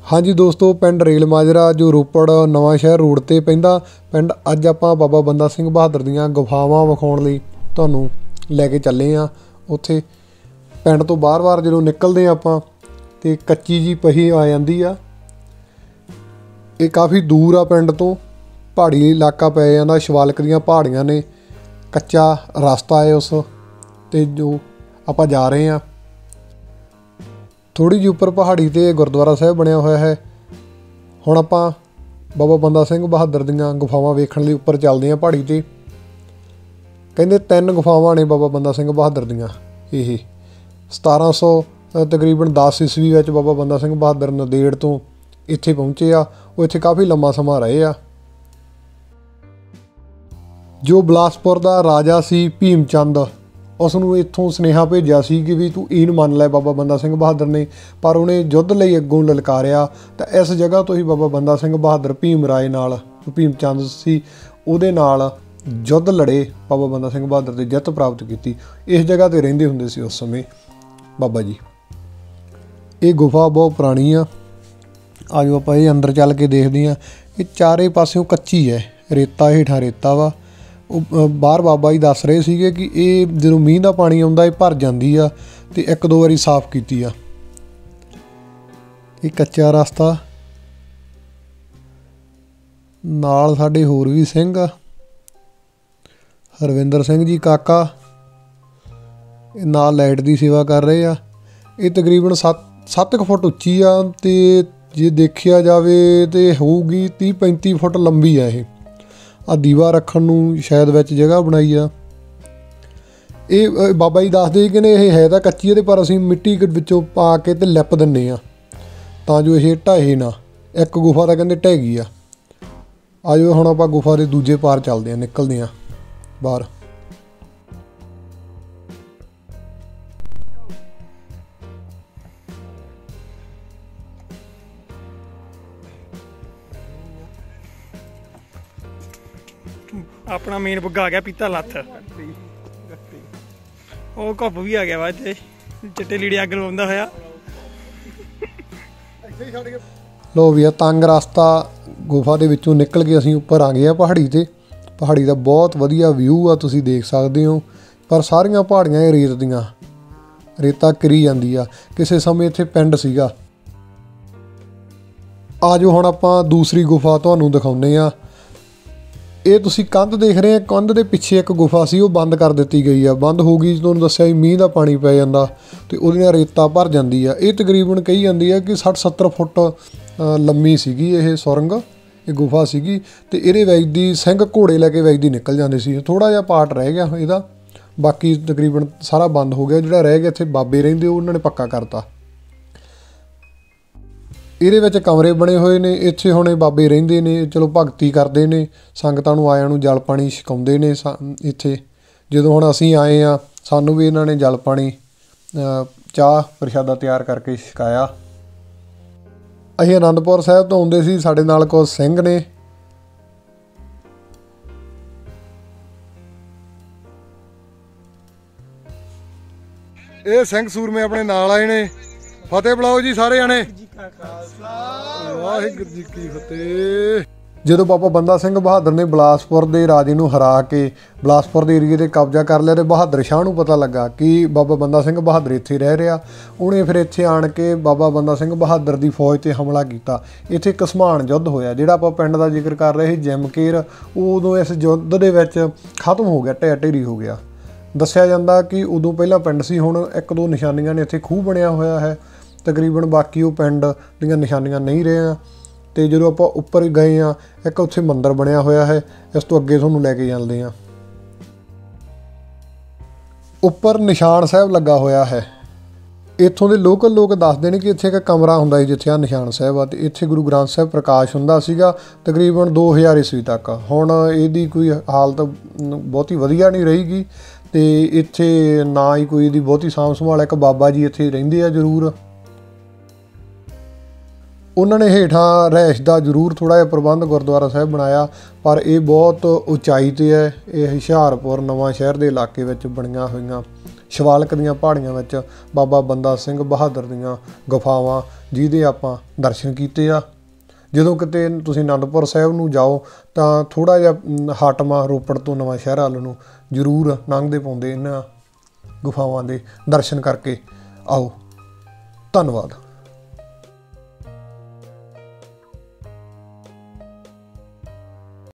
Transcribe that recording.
हाँ जी दोस्तों, पिंड रेल माजरा जो रोपड़ नवां शहर रोड ते पैंदा पिंड अज आपां बाबा बंदा सिंह बहादुर दीआं गुफावां विखाउण लई तुहानूं लैके चले आ। उत्थे पिंड तो बाहर जदों निकलदे आपां ते कच्ची जी पही आ जांदी आ। ये काफ़ी दूर आ पिंड तो, पहाड़ी इलाका पै जांदा, शिवालक दीआं पहाड़ियां ने, कच्चा रस्ता है उस ते जो आपां जा रहे हैं। थोड़ी जी उपर पहाड़ी ते गुरुद्वारा साहिब बनया होया है। हुण आपां बाबा बंदा सिंह बहादुर दीआं गुफावां वेखण लई उपर चलदे हां पहाड़ी ते। कहंदे 3 गुफावां ने बाबा बंदा सिंह बहादुर दीआं। ये 1700 तकरीबन 10 ईस्वी विच बाबा बंदा सिंह बहादुर नंदेड़ तो इत्थे पहुंचे आ। वो इत्थे काफ़ी लंबा समा रहे आ। जो बिलासपुर दा राजा सी भीम चंद, उसनूं इत्थों सुनेहा भेजिया सी कि भी तू ईन मन लै बाबा बंदा सिंह बहादुर ने, पर उन्हें युद्ध लई अग्गों ललकारिया। तो इस जगह तो ही बाबा बंदा सिंह बहादुर भीम राय नाल, भीम चंद सी उहदे नाल युद्ध लड़े, बाबा बंदा सिंह बहादुर ने जिੱਤ प्राप्त की। इस जगह ते रहिंदे हुंदे सी उस समय बाबा जी। ये गुफा बहुत पुरानी आ। आजो आपां ये अंदर चल के देखदे हां। ये चारे पासियों कच्ची है, रेता हेठां रेता वा। बाहर बाबा जी दस रहे थे कि ये जो मींह का पानी आता है भर जाती आ, तो 1-2 बारी साफ की आ। ये कच्चा रास्ता नाल साडे होर भी सिंह, हरविंदर सिंह जी काका नाल लाइट की सेवा कर रहे आ। ये तकरीबन 7 फुट उच्ची आ, ते जे देखिया जाए तो होगी 30-35 फुट लंबी है। ये आ दीवा रखण नूं शायद विच जगह बनाई आ। ये बाबा जी दसदे कि ने ये है तां कच्ची है, पर असीं मिट्टी विचों पा के ते लिप दिंदे आ तां जो ये ढहे ना। एक गुफा तां कहंदे ढह गई आ। आजो हुण आपां गुफा दे दूजे पार चलदे आ, निकलदे आ बाहर। अपना मेन बुग्गा आ गया पीता लत्थ, वो घुप भी आ गया वा इत्थे चिट्टे लीड़े अग लवाउंदा होया। लो भी तंग रास्ता गुफा दे विचों निकल के असीं उपर आ गए पहाड़ी ते। पहाड़ी दा बहुत वधिया व्यू आ, तुसीं देख सकदे हो। पर सारियां पहाड़ियां ये रेत दियां, रेता घिरी जांदी आ। किसे समय इत्थे पिंड सीगा। आजो हुण आपां दूसरी गुफा तुहानूं दिखाउने आ। ये तुसीं कंध देख रहे हैं, कंध के पिछे एक गुफा सी, वो बंद कर दी गई है। बंद हो गई, तुहानूं दस्सिया मींह का पानी पै जांदा ते उहदे नाल रेता भर जांदी आ। ये तकरीबन कही जाती है कि 60-70 फुट लंबी सीगी ये सुरंग, ये गुफा सीगी। ते इहदे वैजदी सिंह घोड़े लैके वैजदी निकल जांदे सी। थोड़ा जिहा पार्ट रह गया इहदा, बाकी तकरीबन सारा बंद हो गया। जिहड़ा रह गया इत्थे बाबे रहिंदे, उन्होंने ने पक्का करता। ਇਹਦੇ ਵਿੱਚ कमरे बने हुए ने। ਇੱਥੇ ਹੁਣ बाबे ਰਹਿੰਦੇ ने, चलो भगती करते ने, ਸੰਗਤਾਂ ਨੂੰ ਆਇਆਂ ਨੂੰ जल पानी ਛਕਾਉਂਦੇ ਨੇ। ਇੱਥੇ ਜਦੋਂ ਹੁਣ ਅਸੀਂ ਆਏ ਆ, ਸਾਨੂੰ ਵੀ ਇਹਨਾਂ ਨੇ जल पानी ਚਾਹ ਪ੍ਰਸ਼ਾਦਾ ਤਿਆਰ ਕਰਕੇ ਛਕਾਇਆ। ਅਸੀਂ ਆਨੰਦਪੁਰ ਸਾਹਿਬ ਤੋਂ ਆਉਂਦੇ ਸੀ, ਸਾਡੇ ਨਾਲ ਕੁਝ ਸਿੰਘ ਨੇ। ਇਹ ਸਿੰਘ ਸੂਰਮੇ ਆਪਣੇ ਨਾਲ ਆਏ ਨੇ। ਫਤਿਹ ਬੁਲਾਓ ਜੀ ਸਾਰੇ ਜਾਣੇ। ਵਾਹਿਗੁਰੂ जी की फतेह। ਜਦੋਂ ਬਾਬਾ ਬੰਦਾ ਸਿੰਘ ਬਹਾਦਰ ਨੇ ਬਿਲਾਸਪੁਰ ਦੇ ਰਾਜੇ ਨੂੰ ਹਰਾ ਕੇ ਬਿਲਾਸਪੁਰ ਦੇ ਏਰੀਏ 'ਤੇ ਕਬਜ਼ਾ ਕਰ ਲਿਆ, ਤੇ ਬਹਾਦਰ ਸ਼ਾਹ ਨੂੰ ਪਤਾ ਲੱਗਾ ਕਿ ਬਾਬਾ ਬੰਦਾ ਸਿੰਘ ਬਹਾਦਰ ਇੱਥੇ ਰਹਿ ਰਿਹਾ। ਉਹਨੇ ਫਿਰ ਇੱਥੇ ਆਣ ਕੇ ਬਾਬਾ ਬੰਦਾ ਸਿੰਘ ਬਹਾਦਰ ਦੀ ਫੌਜ 'ਤੇ ਹਮਲਾ ਕੀਤਾ। ਇੱਥੇ ਘਸਮਾਣ ਯੁੱਧ ਹੋਇਆ, ਜਿਹੜਾ ਆਪਾਂ ਪਿੰਡ ਦਾ ਜ਼ਿਕਰ ਕਰ ਰਹੇ ਸੀ ਜੈਮਕੇਰ, ਉਦੋਂ ਇਸ ਯੁੱਧ ਦੇ ਵਿੱਚ ਖਤਮ ਹੋ ਗਿਆ, ਢਹਿ ਢੇਰੀ ਹੋ ਗਿਆ। ਦੱਸਿਆ ਜਾਂਦਾ ਕਿ ਉਦੋਂ ਪਹਿਲਾਂ ਪਿੰਡ ਸੀ, ਹੁਣ 1-2 ਨਿਸ਼ਾਨੀਆਂ ਨੇ। ਇੱਥੇ ਖੂਹ ਬਣਿਆ ਹੋਇਆ ਹੈ तकरीबन, बाकी वो पिंड दीयां निशानियां नहीं रहे। तो जो आप उपर गए हाँ, एक उत्थे मंदिर बनया होया है। इस तो अगे तुहानूं लैके चलदे हां। उपर निशान साहिब लगा होया है। इत्थों के लोकल लोग दसदे ने कि इत्थे एक कमरा हुंदा सी जिथे आ निशान साहिब आ, ते इत्थे गुरु ग्रंथ साहिब प्रकाश हुंदा सीगा तकरीबन 2000 ईस्वी तक। हुण इहदी कोई हालत बहुती वधिया नहीं रहीगी, ते इत्थे ना ही कोई इहदी बहुती साਂਭ संभाल। एक बाबा जी इत्थे रहिंदे आ जरूर, उन्होंने हेठां रहाइश का जरूर थोड़ा जिहा प्रबंध गुरुद्वारा साहिब बनाया, पर यह बहुत उचाई ते है। ये हुशियारपुर नवां शहर के इलाके विच बणीआं होईआं ਸ਼ਿਵਾਲਿਕ ਦੀਆਂ ਪਹਾੜੀਆਂ ਵਿੱਚ ਬਾਬਾ ਬੰਦਾ ਸਿੰਘ ਬਹਾਦਰ ਦੀਆਂ ਗੁਫਾਵਾਂ ਜਿਹਦੇ ਆਪਾਂ ਦਰਸ਼ਨ ਕੀਤੇ ਆ। ਜਦੋਂ ਕਿਤੇ ਤੁਸੀਂ ਅਨੰਦਪੁਰ ਸਾਹਿਬ ਨੂੰ ਜਾਓ ਤਾਂ ਥੋੜ੍ਹਾ ਜਿਹਾ ਹਾਟਮਾ ਰੋਪੜ ਤੋਂ ਨਵਾਂ ਸ਼ਹਿਰ ਵੱਲ ਨੂੰ ਜ਼ਰੂਰ ਲੰਘਦੇ ਪਾਉਂਦੇ ਇਹਨਾਂ ਗੁਫਾਵਾਂ ਦੇ ਦਰਸ਼ਨ ਕਰਕੇ ਆਓ। ਧੰਨਵਾਦ।